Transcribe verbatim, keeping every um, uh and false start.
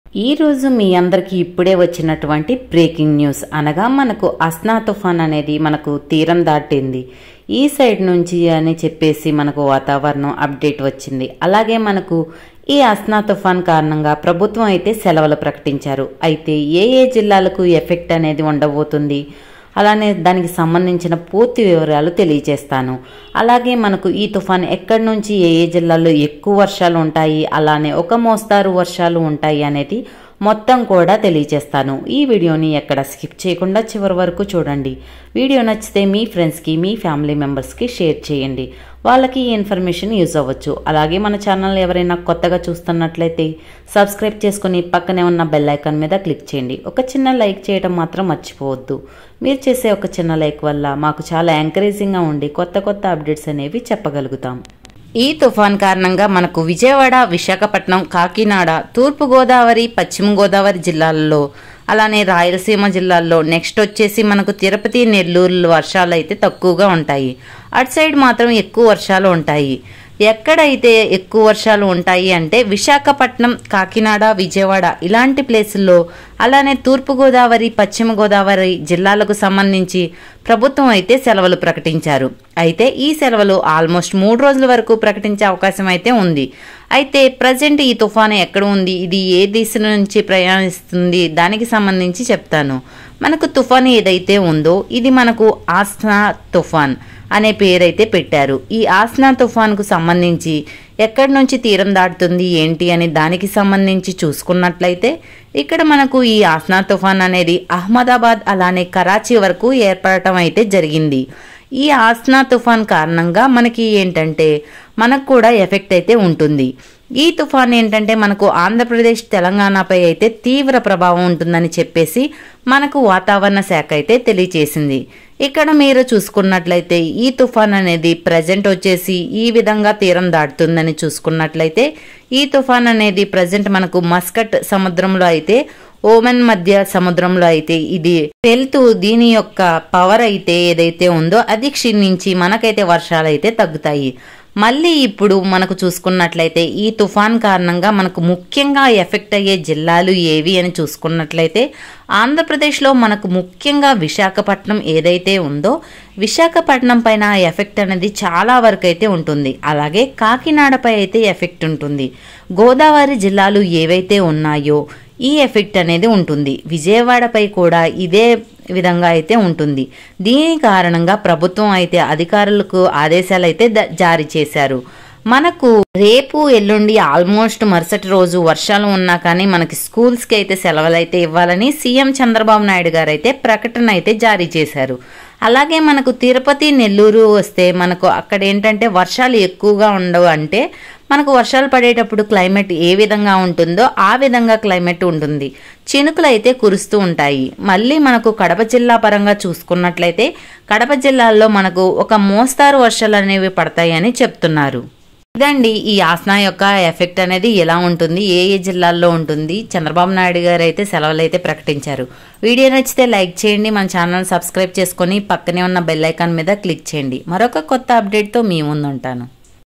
ఈ రోజు మీ అందరికీ ఇప్పుడే వచ్చినటువంటి బ్రేకింగ్ న్యూస్ అనగా మనకు అస్నా తుఫాన్ అనేది మనకు తీరం దాటింది ఈ సైడ్ నుంచి అని చెప్పేసి మనకు వాతావరణం అప్డేట్ వచ్చింది. అలాగే మనకు ఈ అస్నా తుఫాన్ కారణంగా ప్రభుత్వం అయితే సెలవులు ప్రకటించారు. అయితే ఏ ఏ జిల్లాలకు ఎఫెక్ట్ అనేది ఉండబోతుంది, అలానే దానికి సంబంధించిన పూర్తి వివరాలు తెలియజేస్తాను. అలాగే మనకు ఈ తుఫాన్ ఎక్కడి నుంచి ఏ ఏ జిల్లాల్లో ఎక్కువ వర్షాలు ఉంటాయి, అలానే ఒక మోస్తారు వర్షాలు ఉంటాయి అనేది మొత్తం కూడా తెలియజేస్తాను. ఈ వీడియోని ఎక్కడ స్కిప్ చేయకుండా చివరి వరకు చూడండి. వీడియో నచ్చితే మీ ఫ్రెండ్స్కి మీ ఫ్యామిలీ మెంబర్స్కి షేర్ చేయండి, వాళ్ళకి ఈ ఇన్ఫర్మేషన్ యూజ్ అవ్వచ్చు. అలాగే మన ఛానల్ ఎవరైనా కొత్తగా చూస్తున్నట్లయితే సబ్స్క్రైబ్ చేసుకుని పక్కనే ఉన్న బెల్ ఐకాన్ మీద క్లిక్ చేయండి. ఒక చిన్న లైక్ చేయడం మాత్రం మర్చిపోవద్దు. మీరు చేసే ఒక చిన్న లైక్ వల్ల మాకు చాలా ఎంకరేజింగ్గా ఉండి కొత్త కొత్త అప్డేట్స్ అనేవి చెప్పగలుగుతాం. ఈ తుఫాన్ కారణంగా మనకు విజయవాడ, విశాఖపట్నం, కాకినాడ, తూర్పుగోదావరి, పశ్చిమ గోదావరి జిల్లాల్లో, అలానే రాయలసీమ జిల్లాల్లో, నెక్స్ట్ వచ్చేసి మనకు తిరుపతి, నెల్లూరు వర్షాలు అయితే తక్కువగా ఉంటాయి. అటు సైడ్ మాత్రం ఎక్కువ వర్షాలు ఉంటాయి. ఎక్కడైతే ఎక్కువ వర్షాలు ఉంటాయి అంటే విశాఖపట్నం, కాకినాడ, విజయవాడ ఇలాంటి ప్లేసుల్లో, అలానే తూర్పుగోదావరి, పశ్చిమ గోదావరి జిల్లాలకు సంబంధించి ప్రభుత్వం అయితే సెలవులు ప్రకటించారు. అయితే ఈ సెలవులు ఆల్మోస్ట్ మూడు రోజుల వరకు ప్రకటించే అవకాశం అయితే ఉంది. అయితే ప్రజెంట్ ఈ తుఫాను ఎక్కడ ఉంది, ఇది ఏ దిశ నుంచి ప్రయాణిస్తుంది, దానికి సంబంధించి చెప్తాను. మనకు తుఫాను ఏదైతే ఉందో ఇది మనకు ఆస్నా తుఫాన్ అనే పేరైతే పెట్టారు. ఈ ఆస్నా తుఫాన్కు సంబంధించి ఎక్కడి నుంచి తీరం దాటుతుంది ఏంటి అని దానికి సంబంధించి చూసుకున్నట్లయితే ఇక్కడ మనకు ఈ ఆస్నా తుఫాన్ అనేది అహ్మదాబాద్ అలానే కరాచీ వరకు ఏర్పడటం అయితే జరిగింది. ఈ ఆస్నా తుఫాన్ కారణంగా మనకి ఏంటంటే మనకు కూడా ఎఫెక్ట్ అయితే ఉంటుంది. ఈ తుఫాన్ ఏంటంటే మనకు ఆంధ్రప్రదేశ్, తెలంగాణపై అయితే తీవ్ర ప్రభావం ఉంటుందని చెప్పేసి మనకు వాతావరణ శాఖ అయితే తెలియచేసింది. ఇక్కడ మీరు చూసుకున్నట్లయితే ఈ తుఫాన్ అనేది ప్రజెంట్ వచ్చేసి ఈ విధంగా తీరం దాటుతుందని చూసుకున్నట్లయితే ఈ తుఫాన్ అనేది ప్రజెంట్ మనకు మస్కట్ సముద్రంలో అయితే, ఓమన్ మధ్య సముద్రంలో అయితే ఇది వెళ్తూ దీని యొక్క పవర్ అయితే ఏదైతే ఉందో అది క్షీణించి మనకైతే వర్షాలు అయితే తగ్గుతాయి. మళ్ళీ ఇప్పుడు మనకు చూసుకున్నట్లయితే ఈ తుఫాన్ కారణంగా మనకు ముఖ్యంగా ఎఫెక్ట్ అయ్యే జిల్లాలు ఏవి అని చూసుకున్నట్లయితే ఆంధ్రప్రదేశ్లో మనకు ముఖ్యంగా విశాఖపట్నం ఏదైతే ఉందో విశాఖపట్నం పైన ఎఫెక్ట్ అనేది చాలా వరకు అయితే ఉంటుంది. అలాగే కాకినాడపై అయితే ఎఫెక్ట్ ఉంటుంది. గోదావరి జిల్లాలు ఏవైతే ఉన్నాయో ఈ ఎఫెక్ట్ అనేది ఉంటుంది. విజయవాడపై కూడా ఇదే విధంగా అయితే ఉంటుంది. దీని కారణంగా ప్రభుత్వం అయితే అధికారులకు ఆదేశాలు అయితే జారీ చేశారు. మనకు రేపు ఎల్లుండి ఆల్మోస్ట్ మరుసటి రోజు వర్షాలు ఉన్నా కానీ మనకి స్కూల్స్కి అయితే సెలవులు అయితే ఇవ్వాలని సీఎం చంద్రబాబు నాయుడు గారు అయితే ప్రకటన అయితే జారీ చేశారు. అలాగే మనకు తిరుపతి, నెల్లూరు వస్తే మనకు అక్కడ ఏంటంటే వర్షాలు ఎక్కువగా ఉండవు. అంటే మనకు వర్షాలు పడేటప్పుడు క్లైమేట్ ఏ విధంగా ఉంటుందో ఆ విధంగా క్లైమేట్ ఉంటుంది. చినుకులు అయితే కురుస్తూ ఉంటాయి. మళ్ళీ మనకు కడప జిల్లా పరంగా చూసుకున్నట్లయితే కడప జిల్లాలో మనకు ఒక మోస్తారు వర్షాలు అనేవి పడతాయని చెప్తున్నారు. ఇదండి ఈ ఆస్నా యొక్క ఎఫెక్ట్ అనేది ఎలా ఉంటుంది, ఏ ఏ జిల్లాల్లో ఉంటుంది. చంద్రబాబు నాయుడు గారు అయితే సెలవులు అయితే ప్రకటించారు. వీడియో నచ్చితే లైక్ చేయండి, మన ఛానల్ సబ్స్క్రైబ్ చేసుకొని పక్కనే ఉన్న బెల్ ఐకాన్ మీద క్లిక్ చేయండి. మరొక కొత్త అప్డేట్తో మీ ముందు ఉంటాను.